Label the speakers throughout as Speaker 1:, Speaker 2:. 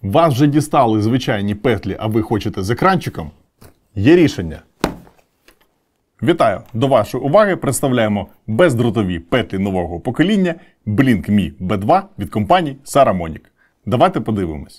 Speaker 1: Вас вже дістали звичайні петлі, а ви хочете з екранчиком? Є рішення. Вітаю! До вашої уваги представляємо бездротові петлі нового покоління Blink-Me B2 від компанії Saramonic. Давайте подивимось.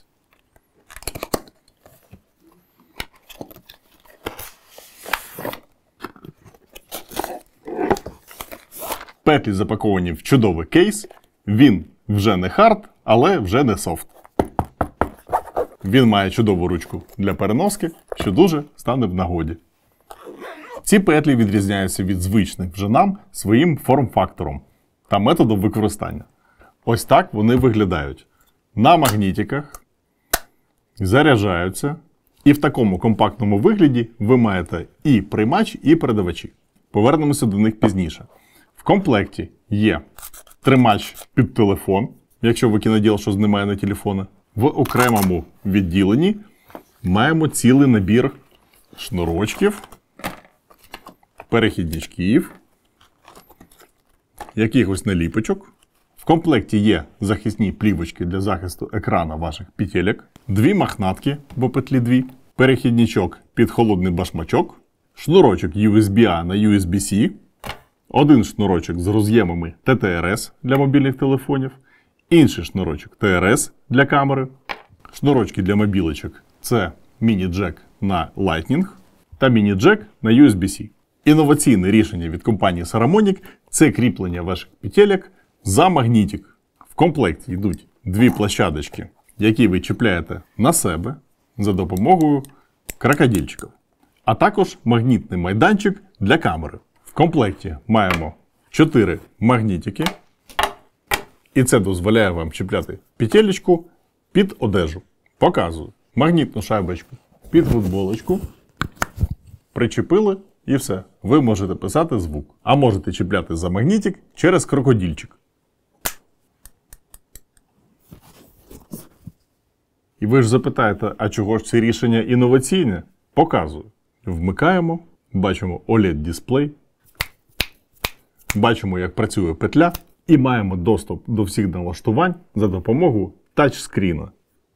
Speaker 1: Петлі запаковані в чудовий кейс. Він вже не хард, але вже не софт. Він має чудову ручку для переноски, що дуже стане в нагоді. Ці петлі відрізняються від звичних вже нам своїм форм-фактором та методом використання. Ось так вони виглядають. На магнітиках, заряджаються, і в такому компактному вигляді ви маєте і приймач, і передавачі. Повернемося до них пізніше. В комплекті є тримач під телефон, якщо ви кіноділ, що знімає на телефони. В окремому відділенні маємо цілий набір шнурочків, перехідничків, якихось наліпочок. В комплекті є захисні плівочки для захисту екрана ваших петелек, дві мохнатки, бо петлі дві, перехідничок під холодний башмачок, шнурочок USB-A на USB-C, один шнурочок з роз'ємами TTRS для мобільних телефонів, інший шнурочок TRS для камери, шнурочки для мобілочок – це міні-джек на Lightning та міні-джек на USB-C. Інноваційне рішення від компанії Saramonic – це кріплення ваших петелек за магнітик. В комплекті йдуть дві площадочки, які ви чіпляєте на себе за допомогою крокодильчиків, а також магнітний майданчик для камери. В комплекті маємо 4 магнітики, і це дозволяє вам чіпляти петелечку під одежу. Показую. Магнітну шайбочку під футболочку, причепили і все. Ви можете писати звук. А можете чіпляти за магнітик через крокодильчик. І ви ж запитаєте, а чого ж це рішення інноваційне? Показую. Вмикаємо, бачимо OLED-дисплей, бачимо, як працює петля, і маємо доступ до всіх налаштувань за допомогою тачскріна.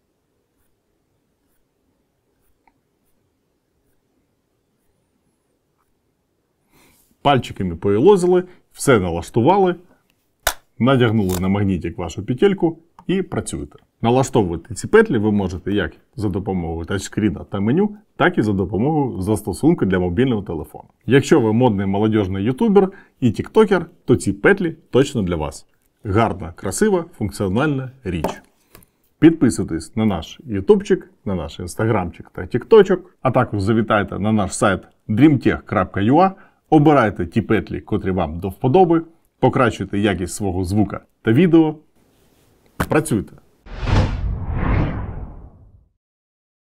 Speaker 1: Пальчиками поїлозили, все налаштували, надягнули на магнітик вашу петельку і працюєте. Налаштовувати ці петлі ви можете як за допомогою тачскріна та меню, так і за допомогою застосунку для мобільного телефону. Якщо ви модний молодіжний ютубер і тіктокер, то ці петлі точно для вас. Гарна, красива, функціональна річ. Підписуйтесь на наш ютубчик, на наш інстаграмчик та тікточок, а також завітайте на наш сайт dreamtech.ua, обирайте ті петлі, котрі вам до вподоби, покращуйте якість свого звука та відео. Працюйте!